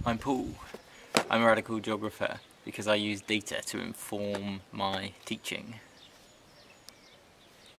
I'm Paul. I'm a radical geographer because I use data to inform my teaching.